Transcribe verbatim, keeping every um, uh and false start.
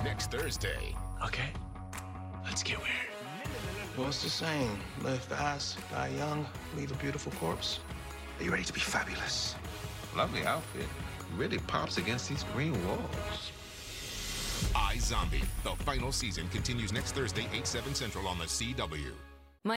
next Thursday. Okay, let's get weird. What's the saying? Live fast, die young, leave a beautiful corpse. Are you ready to be fabulous? Lovely outfit. Really pops against these green walls. iZombie, the final season, continues next Thursday, eight, seven Central on the C W.